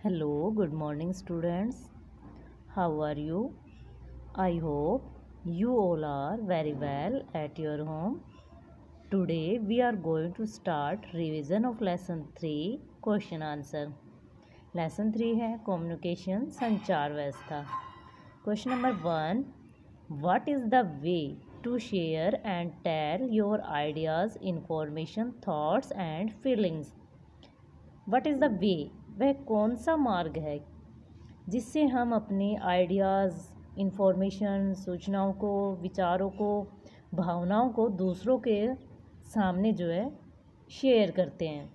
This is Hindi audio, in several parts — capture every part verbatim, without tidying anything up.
Hello, good morning, students. How are you? I hope you all are very well at your home. Today we are going to start revision of lesson three question answer. Lesson three है communication संचार व्यवस्था. Question number one. What is the way to share and tell your ideas, information, thoughts and feelings? What is the way? वह कौन सा मार्ग है जिससे हम अपने आइडियाज़, इंफॉर्मेशन, सूचनाओं को, विचारों को, भावनाओं को दूसरों के सामने जो है शेयर करते हैं.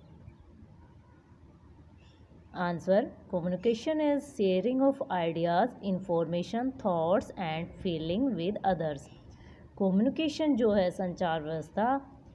Answer: communication is sharing of ideas, information, thoughts and feeling with others. Communication जो है संचार व्यवस्था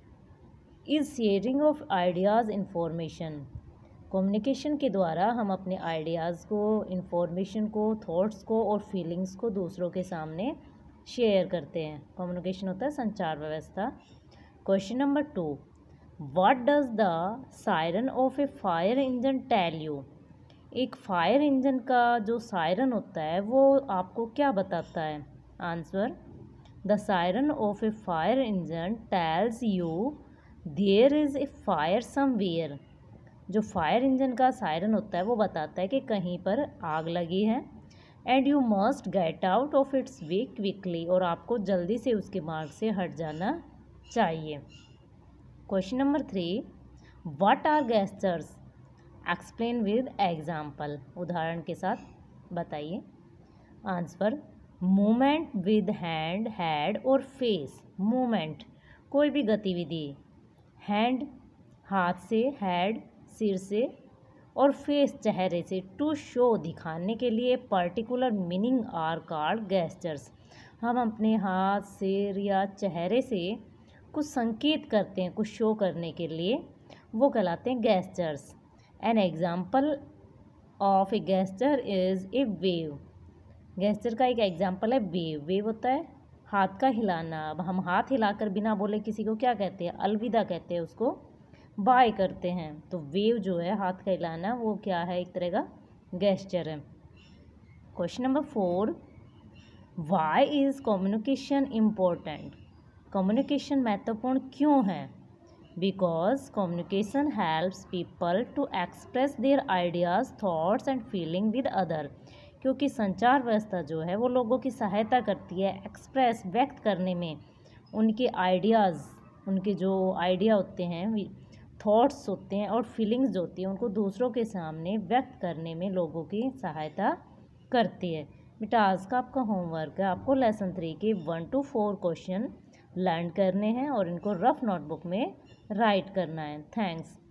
is sharing of ideas, information. Communication के द्वारा हम अपने आइडियाज़ को, इंफॉर्मेशन को, थॉट्स को और फीलिंग्स को दूसरों के सामने शेयर करते हैं. कम्युनिकेशन होता है संचार व्यवस्था. Question number two. What does the siren of a fire engine tell you? एक फायर इंजन का जो सायरन होता है वो आपको क्या बताता है? Answer: the siren of a fire engine tells you there is a fire somewhere. जो फायर इंजन का सायरन होता है वो बताता है कि कहीं पर आग लगी है. And you must get out of its way quickly. और आपको जल्दी से उसके मार्ग से हट जाना चाहिए. Question number three. What are gestures? Explain with example. उदाहरण के साथ बताइए. Answer: movement with hand, head और फेस. मूवमेंट कोई भी गतिविधि, हैंड हाथ से, हेड सिर से और फेस चेहरे से. टू शो दिखाने के लिए particular meaning are called gestures. हम अपने हाथ, सिर या चेहरे से कुछ संकेत करते हैं कुछ शो करने के लिए, वो कहलाते हैं gestures. An example of a gesture is a wave. Gesture का एक एग्जाम्पल है वेव. वेव होता है हाथ का हिलाना. अब हम हाथ हिलाकर बिना बोले किसी को क्या कहते हैं? अलविदा कहते हैं, उसको बाय करते हैं. तो वेव जो है हाथ का हिलाना वो क्या है? एक तरह का गेस्चर है. Question number four. Why is communication important? Communication महत्वपूर्ण क्यों है? Because communication helps people to express their ideas, thoughts and feeling with other. क्योंकि संचार व्यवस्था जो है वो लोगों की सहायता करती है एक्सप्रेस, व्यक्त करने में उनके आइडियाज़, उनके जो आइडिया होते हैं, थॉट्स होते हैं और फीलिंग्स जो होती हैं उनको दूसरों के सामने व्यक्त करने में लोगों की सहायता करती है. बेटा आज का आपका होमवर्क है, आपको लेसन थ्री के one two four question learn करने हैं और इनको रफ नोटबुक में राइट करना है. थैंक्स.